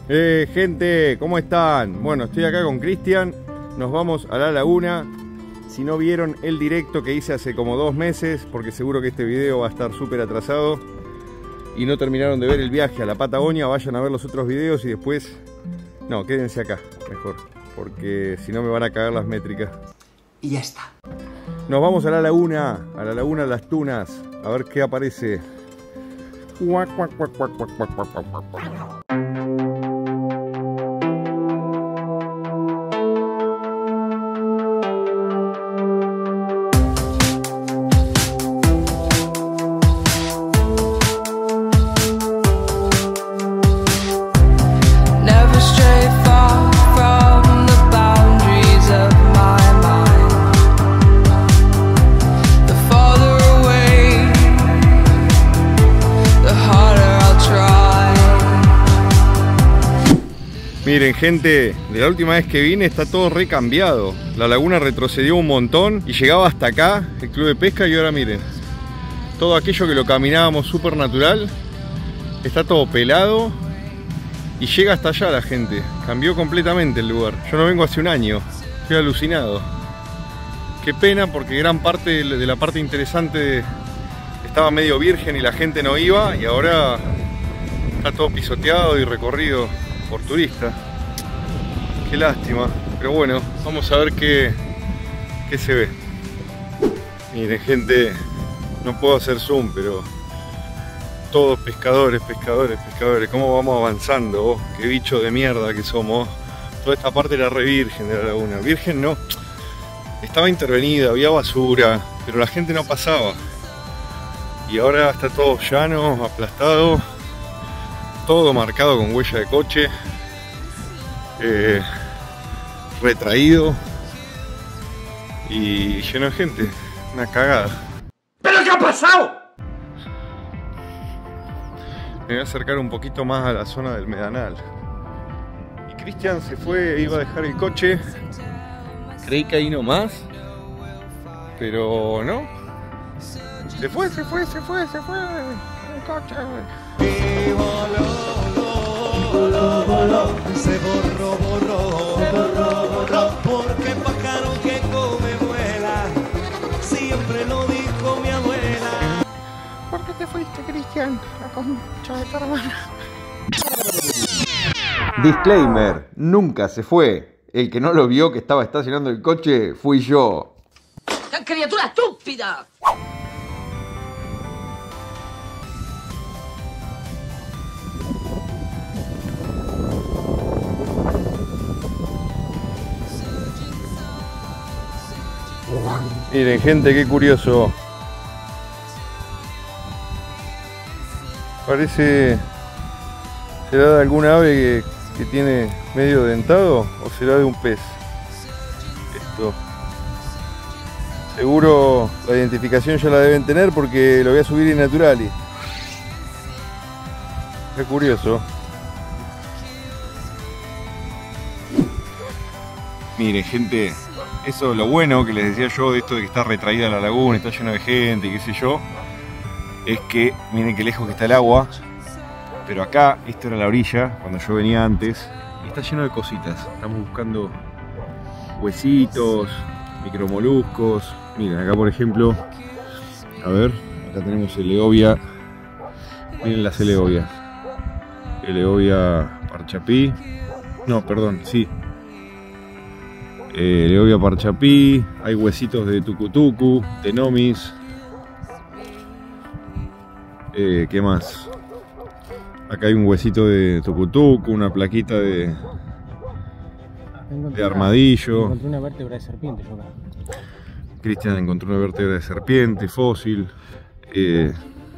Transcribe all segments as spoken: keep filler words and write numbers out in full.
Eh, gente, ¿cómo están? Bueno, estoy acá con Cristian. Nos vamos a la laguna. Si no vieron el directo que hice hace como dos meses, porque seguro que este video va a estar súper atrasado, y no terminaron de ver el viaje a la Patagonia, vayan a ver los otros videos y después... No, quédense acá, mejor, porque si no me van a cagar las métricas. Y ya está. Nos vamos a la laguna, a la laguna de las Tunas, a ver qué aparece. Cuac, cuac, cuac, cuac, cuac, cuac, cuac, cuac, cuac. Miren, gente, de la última vez que vine está todo recambiado. La laguna retrocedió un montón y llegaba hasta acá, el club de pesca, y ahora miren, todo aquello que lo caminábamos súper natural está todo pelado y llega hasta allá la gente. Cambió completamente el lugar. Yo no vengo hace un año, estoy alucinado. Qué pena, porque gran parte de la parte interesante estaba medio virgen y la gente no iba, y ahora está todo pisoteado y recorrido por turistas. Qué lástima, pero bueno, vamos a ver qué, qué se ve. Miren, gente, no puedo hacer zoom, pero todos pescadores, pescadores, pescadores. ¿Cómo vamos avanzando? Oh, qué bicho de mierda que somos. Toda esta parte era re virgen de la laguna. Virgen no, estaba intervenida, había basura, pero la gente no pasaba. Y ahora está todo llano, aplastado, todo marcado con huella de coche, eh, retraído y lleno de gente. Una cagada. ¿Pero qué ha pasado? Me voy a acercar un poquito más a la zona del Medanal. Y Cristian se fue, iba a dejar el coche. Creí que ahí nomás, pero no. Se fue, se fue, se fue, se fue. El coche. Y voló, voló, voló, se borró, borró, se borró, borró, porque pájaro que come vuela, siempre lo dijo mi abuela. ¿Por qué te fuiste, Cristian? La concha de tu hermana. Disclaimer, nunca se fue. El que no lo vio que estaba estacionando el coche fui yo. ¡Qué criatura estúpida! Miren, gente, qué curioso. Parece... ¿Será de alguna ave que, que tiene medio dentado? ¿O será de un pez? Esto. Seguro la identificación ya la deben tener porque lo voy a subir en Naturali. Qué curioso. Miren, gente, eso es lo bueno que les decía yo de esto de que está retraída la laguna, está lleno de gente y qué sé yo, es que miren qué lejos que está el agua, pero acá, esto era la orilla, cuando yo venía antes, y está lleno de cositas. Estamos buscando huesitos, micromoluscos. Miren, acá por ejemplo, a ver, acá tenemos eleovia, miren las eleovias, eleovia parchapí, no, perdón, sí. Eh, Eleovia parchapí, hay huesitos de tucutucu, tenomis. Eh, ¿Qué más? Acá hay un huesito de tucutucu, una plaquita de, de armadillo. Encontré una vértebra de serpiente yo acá. Cristian encontró una vértebra de serpiente, fósil. Eh,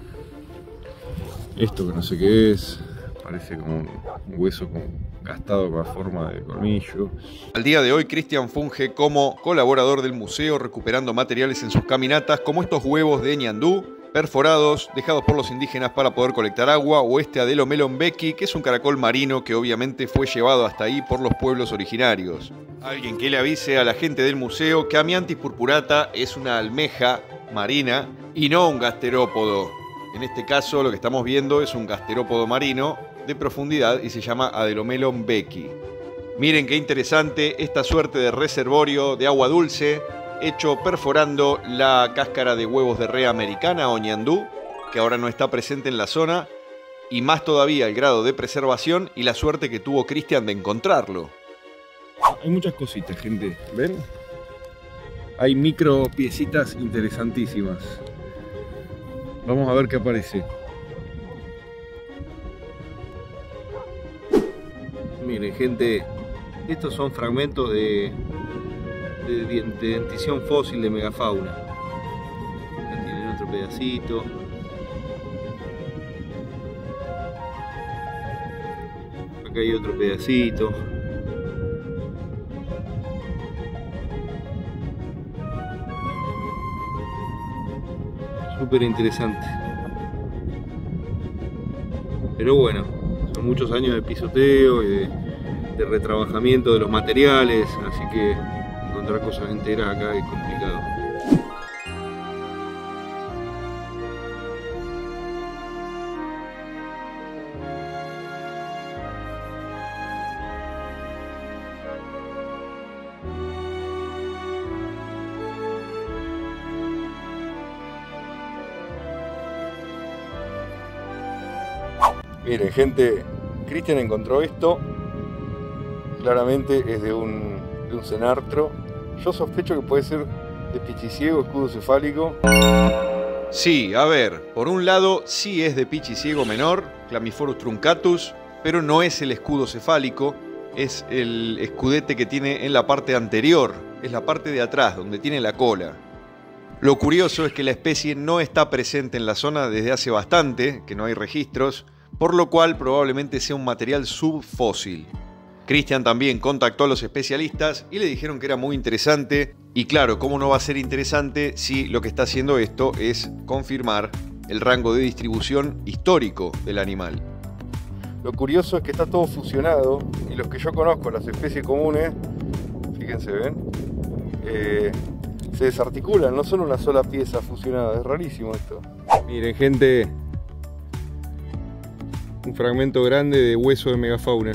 esto que no sé qué es, parece como un hueso con gastado con forma de colmillo. Al día de hoy, Cristian funge como colaborador del museo, recuperando materiales en sus caminatas, como estos huevos de ñandú, perforados, dejados por los indígenas para poder colectar agua, o este Adelo melonbequi, que es un caracol marino que obviamente fue llevado hasta ahí por los pueblos originarios. Alguien que le avise a la gente del museo que Amiantis purpurata es una almeja marina y no un gasterópodo. En este caso lo que estamos viendo es un gasterópodo marino de profundidad y se llama Adelomelon becki. Miren qué interesante esta suerte de reservorio de agua dulce hecho perforando la cáscara de huevos de rea americana o ñandú, que ahora no está presente en la zona, y más todavía el grado de preservación y la suerte que tuvo Cristian de encontrarlo. Hay muchas cositas, gente, ¿ven? Hay micro piecitas interesantísimas. Vamos a ver qué aparece. Miren, gente, estos son fragmentos de, de, de dentición fósil de megafauna. Acá tienen otro pedacito. Acá hay otro pedacito. Súper interesante. Pero bueno, son muchos años de pisoteo y de, de retrabajamiento de los materiales, así que encontrar cosas enteras acá es complicado. Miren, gente, Cristian encontró esto. Claramente es de un, de un cenartro. Yo sospecho que puede ser de pichiciego, escudo cefálico. Sí, a ver, por un lado sí es de pichiciego menor, Chlamyphorus truncatus, pero no es el escudo cefálico, es el escudete que tiene en la parte anterior, es la parte de atrás, donde tiene la cola. Lo curioso es que la especie no está presente en la zona desde hace bastante, que no hay registros, por lo cual probablemente sea un material subfósil. Cristian también contactó a los especialistas y le dijeron que era muy interesante, y claro, ¿cómo no va a ser interesante si lo que está haciendo esto es confirmar el rango de distribución histórico del animal? Lo curioso es que está todo fusionado, y los que yo conozco, las especies comunes, fíjense, ¿ven? Eh, se desarticulan, no son una sola pieza fusionada, es rarísimo esto. Miren, gente, un fragmento grande de hueso de megafauna.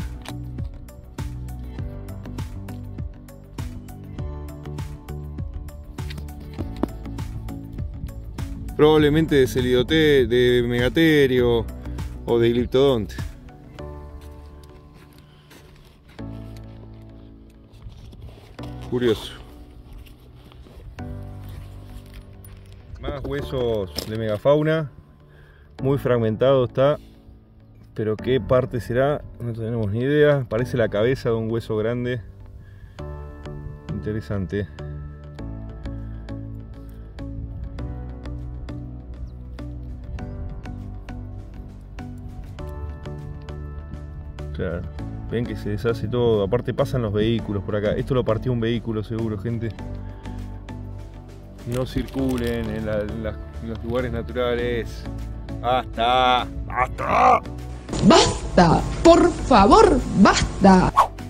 Probablemente de Celidote, de Megaterio o de Glyptodonte. Curioso. Más huesos de megafauna. Muy fragmentado está. Pero qué parte será, no tenemos ni idea. Parece la cabeza de un hueso grande. Interesante. Claro, ven que se deshace todo. Aparte pasan los vehículos por acá. Esto lo partió un vehículo seguro, gente. No circulen en, la, en, la, en los lugares naturales. ¡Basta! ¡Basta! ¡Basta! ¡Por favor, basta!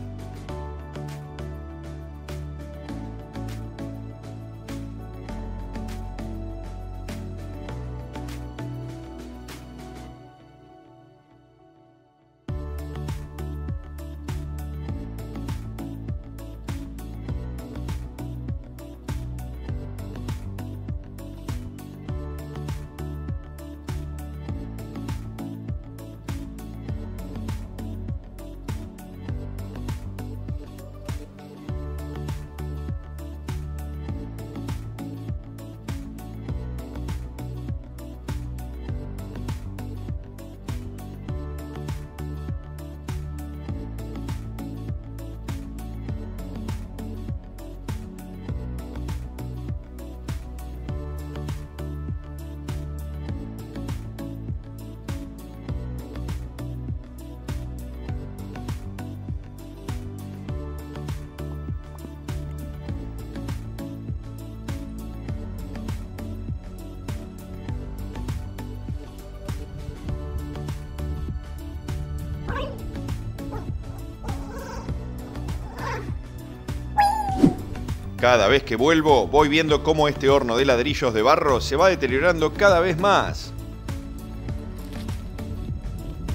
Cada vez que vuelvo, voy viendo cómo este horno de ladrillos de barro se va deteriorando cada vez más.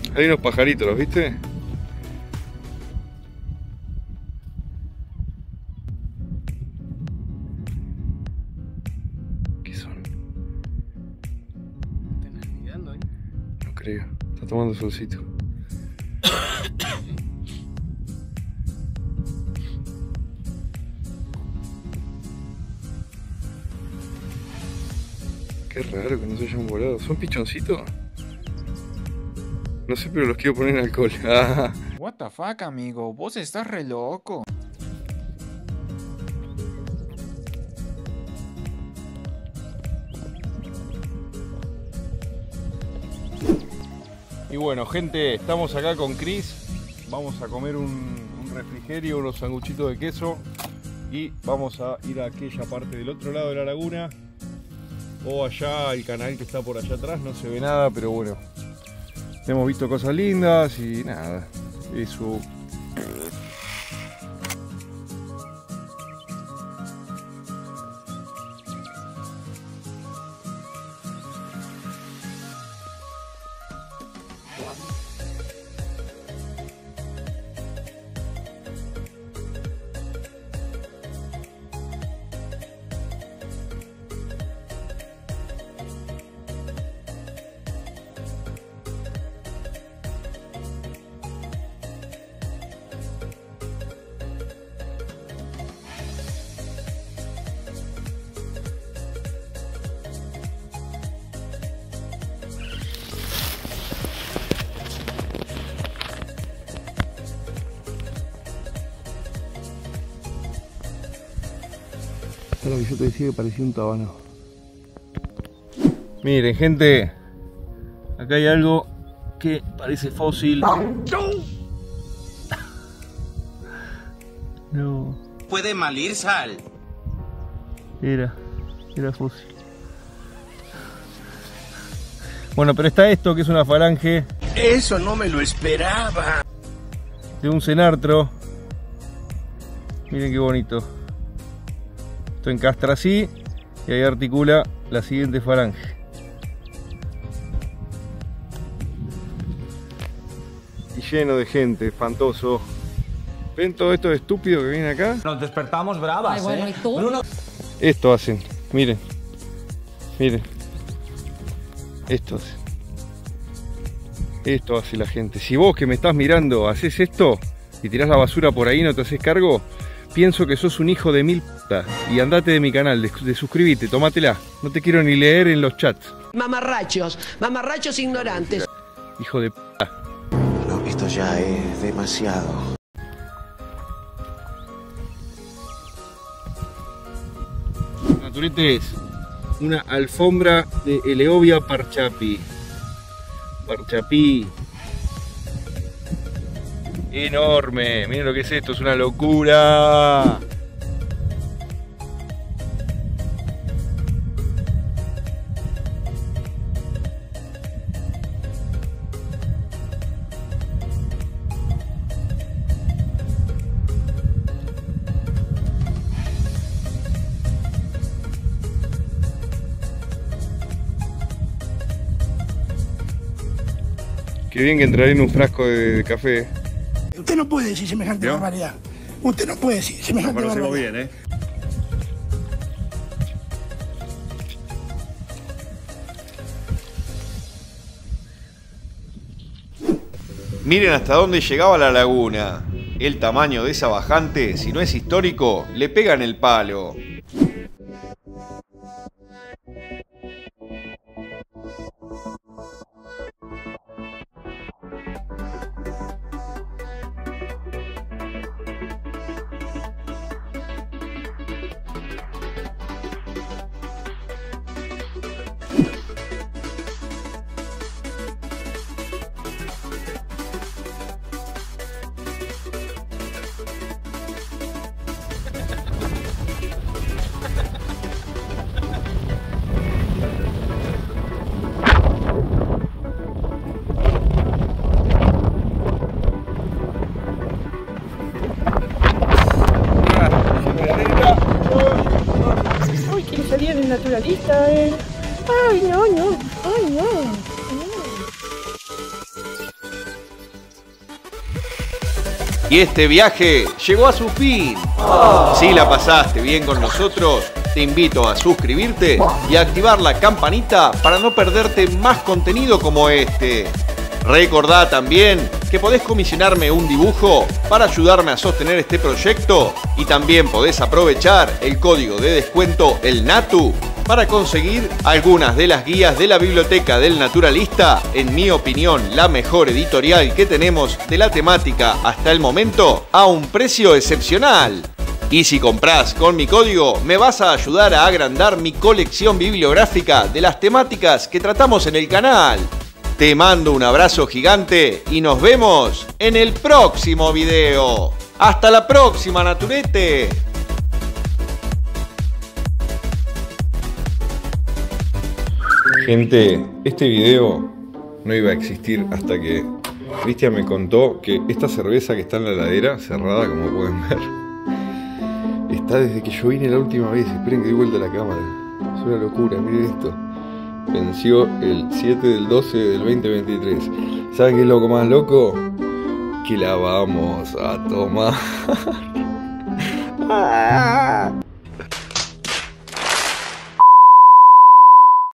Hay unos pajaritos, ¿los viste? ¿Qué son? ¿Estás mirando ahí? No creo. Está tomando solcito. Qué raro que no se hayan volado. ¿Son pichoncitos? No sé, pero los quiero poner en alcohol. Ah. What the fuck, amigo, vos estás re loco. Y bueno, gente, estamos acá con Chris. Vamos a comer un, un refrigerio, unos sanguchitos de queso. Y vamos a ir a aquella parte del otro lado de la laguna. O allá, el canal que está por allá atrás. No se ve nada, pero bueno. Hemos visto cosas lindas y nada. Eso. Lo que yo te decía que parecía un tabano. Miren, gente, acá hay algo que parece fósil. No. Puede malir sal. Era, era fósil. Bueno, pero está esto que es una falange. Eso no me lo esperaba. De un cenartro. Miren qué bonito. Esto encastra así y ahí articula la siguiente falange. Y lleno de gente, espantoso. ¿Ven todo esto de estúpido que viene acá? Nos despertamos bravas, Ay, bueno, ¿eh? ¿y tú? Bruno. Esto hacen, miren. Miren. Esto hace. Esto hace la gente. Si vos que me estás mirando haces esto y tirás la basura por ahí y no te haces cargo, pienso que sos un hijo de mil puta. Y andate de mi canal, de, de suscribite, tómatela. No te quiero ni leer en los chats. Mamarrachos, mamarrachos ignorantes. Hijo de puta. No, esto ya es demasiado. Naturetes, una alfombra de Eleovia parchapi. Parchapí. Enorme, miren lo que es esto, es una locura. Qué bien que entraré en un frasco de, de café. Usted no puede decir semejante ¿Yo? barbaridad. Usted no puede decir semejante Nos conocemos barbaridad. bien, ¿eh? Miren hasta dónde llegaba la laguna. El tamaño de esa bajante, si no es histórico, le pega en el palo. Ay, quiere salir del naturalista, eh. Ay, no, no. Ay, no. No. Y este viaje llegó a su fin. Si la pasaste bien con nosotros, te invito a suscribirte y a activar la campanita para no perderte más contenido como este. Recordá también que podés comisionarme un dibujo para ayudarme a sostener este proyecto y también podés aprovechar el código de descuento El Natu para conseguir algunas de las guías de la biblioteca del naturalista, en mi opinión la mejor editorial que tenemos de la temática hasta el momento, a un precio excepcional. Y si compras con mi código, me vas a ayudar a agrandar mi colección bibliográfica de las temáticas que tratamos en el canal. Te mando un abrazo gigante y nos vemos en el próximo video. ¡Hasta la próxima, Naturete! Gente, este video no iba a existir hasta que Cristian me contó que esta cerveza que está en la heladera, cerrada como pueden ver, está desde que yo vine la última vez. Esperen que di vuelta la cámara. Es una locura, miren esto. Venció el siete del doce del veinte veintitrés. ¿Saben qué es lo más loco? Que la vamos a tomar.